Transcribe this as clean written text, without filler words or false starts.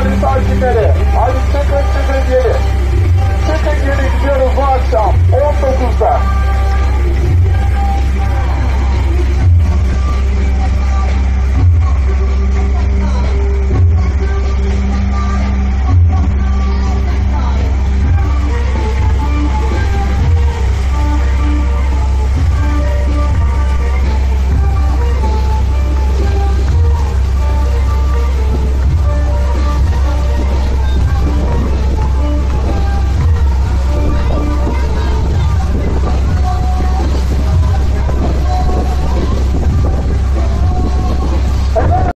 değerli sakinleri. Hadi çıkın geri. Çıkın geri, gidiyoruz bu akşam 19'da.